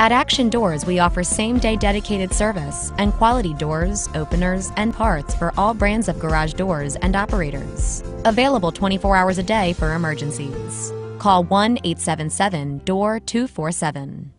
At Action Doors, we offer same-day dedicated service and quality doors, openers, and parts for all brands of garage doors and operators. Available 24 hours a day for emergencies. Call 1-877-DOOR-247.